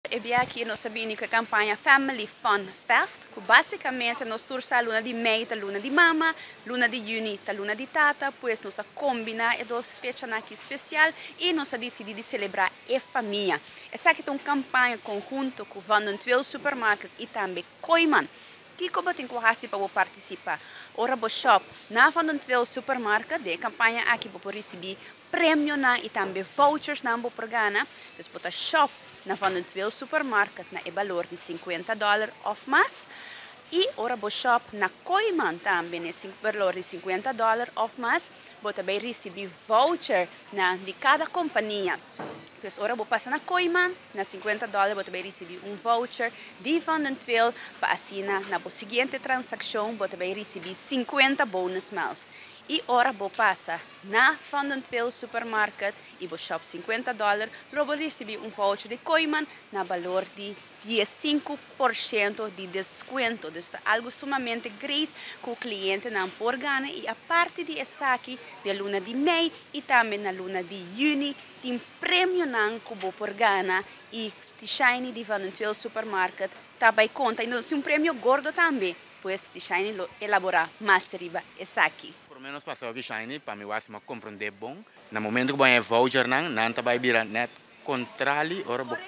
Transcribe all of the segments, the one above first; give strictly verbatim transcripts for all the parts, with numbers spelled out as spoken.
E aqui nós sabemos que a campanha Family Fun Fest, que basicamente nós sursa a luna de mei, a luna de mama, luna de juni, a luna de tata, pois nós combina e duas fechas aqui especial e nós decidimos celebrar a família. Essa aqui é uma campanha conjunto com o Van den Twil Supermarket e também Koiman. Que como tem coragem para participar? Ora, o shop na Van den Twil Supermarket, de campanha aqui para receber prêmio na e também vouchers na ambo programa. Depois o shop na Van den Twil Supermarket na é valor de cinquenta dólares off mais. E ora o shop na Koiman também é valor de cinquenta dólares off mais. Você também receber voucher na de cada companhia. Pues ora vou passar na Koiman, na cinquenta dólares, você vai receber um voucher de Van den Twil para assinar na seguinte transação, você vai receber cinquenta bônus miles. E ora vou passar na Van den Twil Supermarket e vou shop cinquenta dólares, vou receber um voucher de Koiman na valor de vinte por cento de desconto. Então, é algo sumamente great que o cliente não pode ganhar. E a parte de essa aqui, da luna de mei e também na luna de juni, tem prêmio não que vou por ganhar. E o Shiny de Van den Twil Supermarket também conta. Então, é um prêmio gordo também. Pois o Shiny elabora mais riba essa aqui. Por menos passar o Shiny, para mim, eu vou compreender bom. No momento que eu vou voucher, não, não vai virar net controle.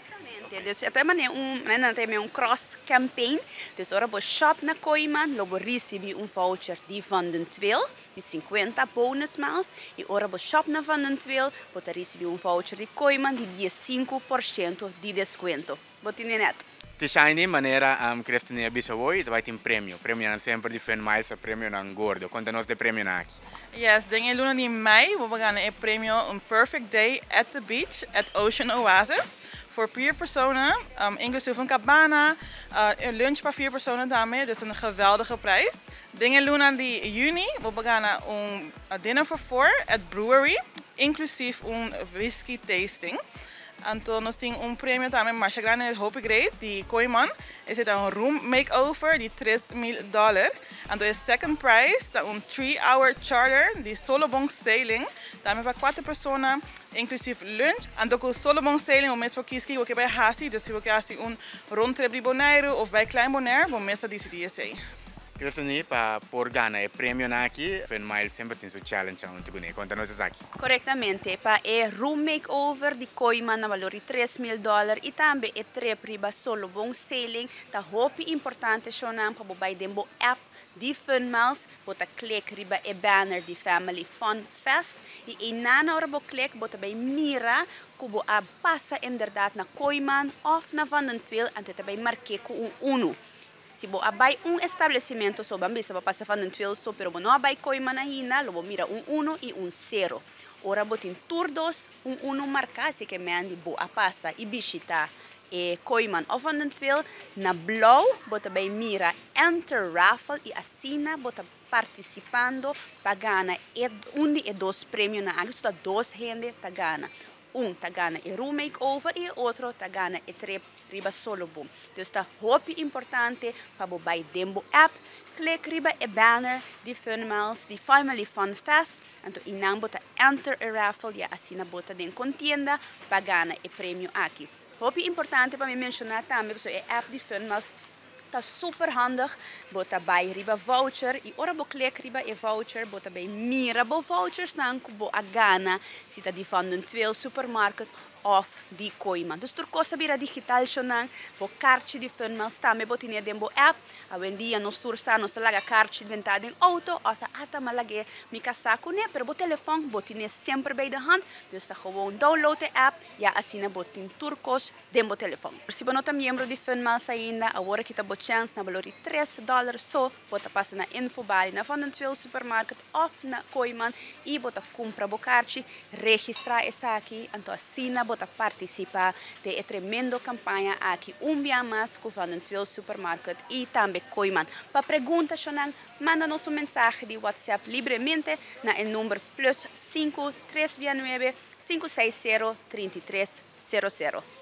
Dus até mané um, né, também um cross campaign. Dus ora bo shop na Koiman, logo recebi um voucher de Van den Twil de cinquenta bônus miles e ora bo shop na Van den Twil, bota recebi um voucher de Koiman de vinte por cento de desconto. Botinha net. De Shiny maneira um Cristina Bisawoi, vai ter prêmio. Prêmio não sempre diferente mais, a prêmio não gordo. Conta-nos de prêmio na aqui. Yes, em luna de mei, we gaan een prêmio um perfect day at the beach at Ocean Oasis. Voor vier personen, um, inclusief een cabana, uh, een lunch voor vier personen daarmee, dus een geweldige prijs. Dingen luna di juni, we gaan een dinner for four at Brewery, inclusief een whisky tasting. Então, nós temos um prêmio também mais grande, hoop ik reeds, die Koiman. Er zit een room makeover, die três mil dólares. Então, o second prize, está um three hour charter, die Solobong Sailing. Também para quatro pessoas, inclusive lunch. Então, com o Solobong Sailing, o mês para kies o que vai hasi, dus we hasi um rondtrip de Bonaire of bij Klein Bonaire, o mês de decidir esse. Cristina, para por ganhar prêmio na aqui, foi mais sempre tem seu challenge onde tu ganha. Conta-nos isso aqui. Corretamente, para é room makeover de Koiman na valor de três mil dólares e também é trip riba solo bom sailing. Tá hope importante chonan para bobai dembo app de Funmiles, bota click riba e banner de Family Fun Fest e inana ora bo click bota bij mira kubo a passa inderdaad na Koiman of na Van den Twil en tu também marque com um uno. Se você abai um estabelecimento só bambi, se você passa Van den Twil só, pero não abai Koiman na hina, logo mira um uno e um zero. Ora botin turdos um uno marca, se que me andi boa passa e bichita e Koiman of Van den Twil na blauw, bota bem mira enter raffle e assina bota participando pagana e um e dois prêmios na água, só dois gente pagana. Um tagana e room makeover e outro tagana e trip riba solo boom. Dus está hope importante para bobai dembo app. Click riba e banner de Funmiles, de Family Fun Fest. Então inang bota enter a raffle e assina bota den contienda pagana e prêmio aqui. Hope importante para me mencionar também, so é app de Funmiles. Tá super handig, bota bij riba voucher e ora bo click riba e voucher, bota bij mira bo vouchers nan kubo agana, sita di Van den Twil Supermarket of di Koiman. Dus tur cosa bira digital shonan, bo kartje di Funmiles tame botine dembo app, a wendia nos tur sa nos laga kartje inventado em auto, of ta ata malage mi casaco ne, pero bo telefoon botine sempre bij de hand, dus ta gewoon download de app, ja assina botin turcos dembo telefoon. Se você não membro de Funmiles ainda, agora que tá bo chance na valor de três dólares só, bota passa na Infobali, na Van den Twil Supermarket of na Koiman e bota compra bo kartje, registrar essa aqui, então assina bota participar de uma tremenda campanha aqui um dia mais com Van den Twil Supermarket e também Koiman. Para perguntas, Shonan, manda nos um mensagem de WhatsApp livremente na número plus cinco três nove cinco seis zero três três zero zero.